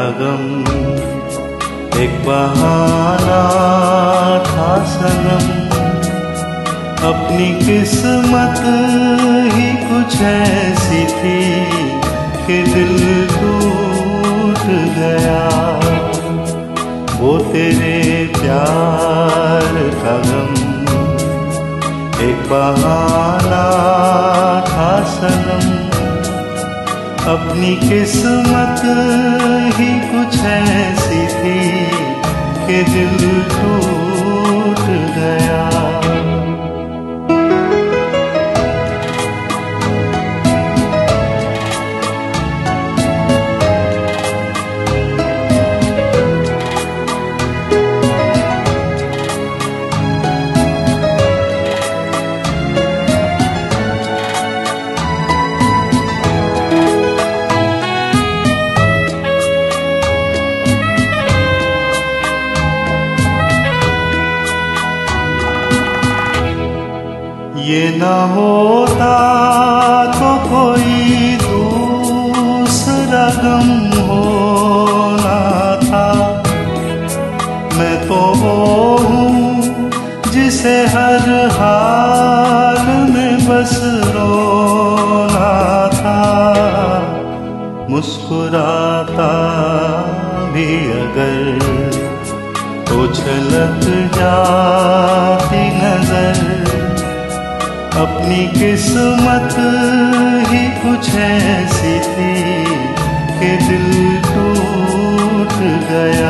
गम, एक बहाना था सनम। अपनी किस्मत ही कुछ ऐसी थी कि दिल टूट गया। वो तेरे प्यार का गम, एक बहाना था सनम। अपनी किस्मत ही कुछ ऐसी थी कि दिल टूट गया। ये न होता तो कोई दूसरा गम होना था। मैं तो वो हूँ जिसे हर हाल में बस रोना था। मुस्कुराता भी अगर तो छलक जाती नजर। अपनी किस्मत ही कुछ ऐसी थी कि दिल टूट गया।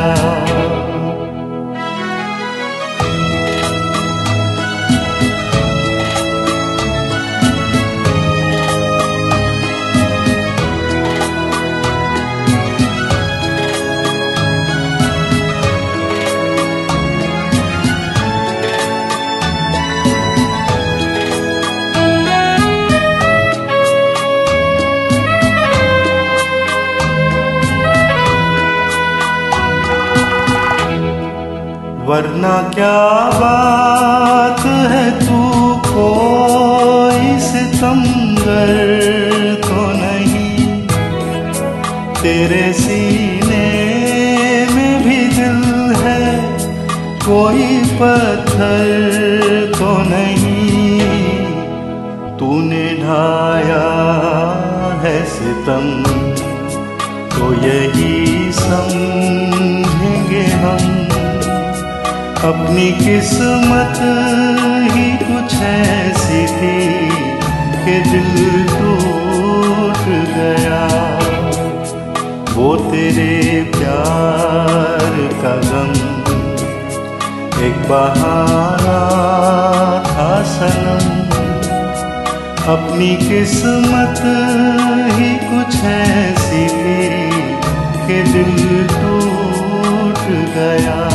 वरना क्या बात है, तू कोई सितमगर तो नहीं। तेरे सीने में भी दिल है, कोई पत्थर तो नहीं। तूने ढाया है सितम तो यही समझेंगे हम। अपनी किस्मत ही कुछ ऐसी थी कि दिल टूट गया। वो तेरे प्यार का गम, एक बहाना था सनम। अपनी किस्मत ही कुछ ऐसी थी कि दिल टूट गया।